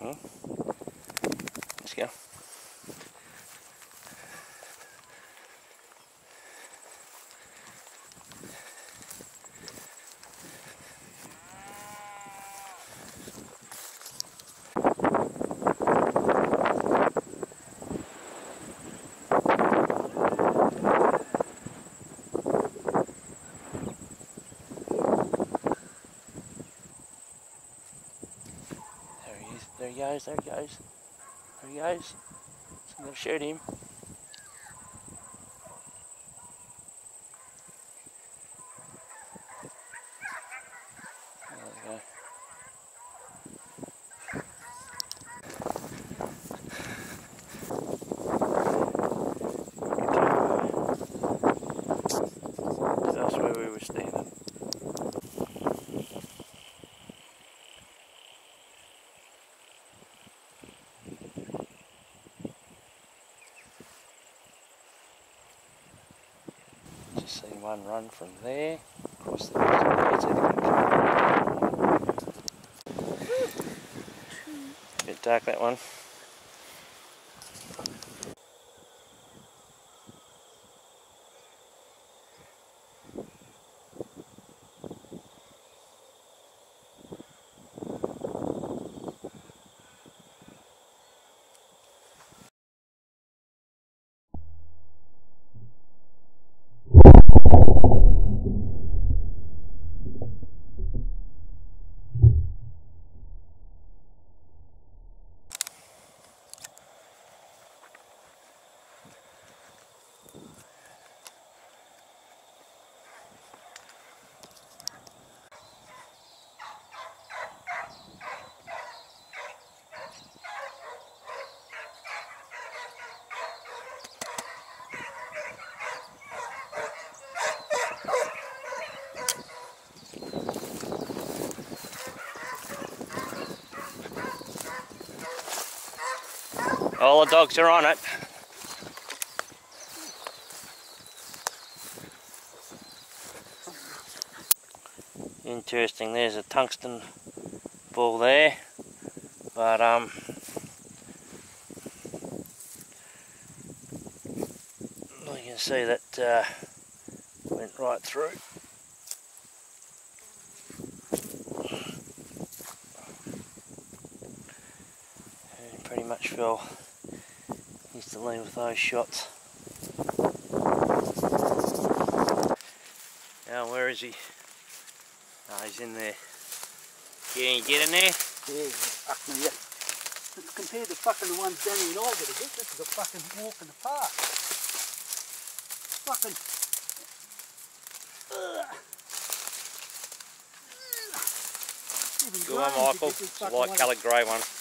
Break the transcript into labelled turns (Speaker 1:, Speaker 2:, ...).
Speaker 1: Let's go. There he goes, there he goes. There he goes. So I'm going to shoot him. There we go. That's where we were standing. Just see one run from there, across the ridge there to the bit dark, that one. All the dogs are on it. Interesting, there's a tungsten ball there, but you can see that went right through. And pretty much fell. Used to leave with those shots. Now where is he? Oh, he's in there. Can you get in there?
Speaker 2: Yeah, fuck me, yeah. Compared to fucking the ones down in Albert, this is a fucking walk in the park. Fucking...
Speaker 1: Good one, Michael. It's a light coloured grey one.